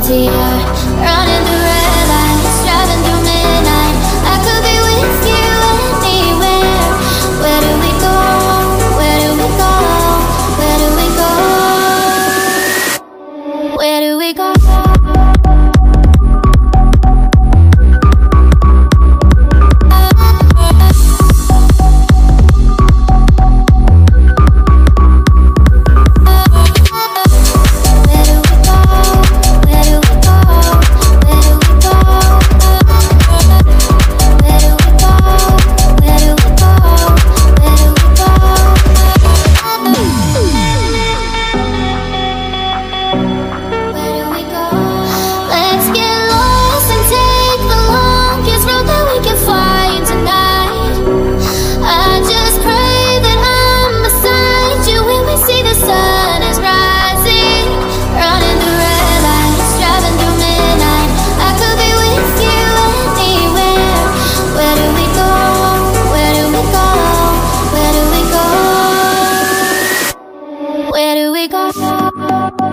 to you, running through red lights, driving through midnight. I could be with you anywhere. Where do we go? Where do we go? Where do we go? Where do we go? Where do we go?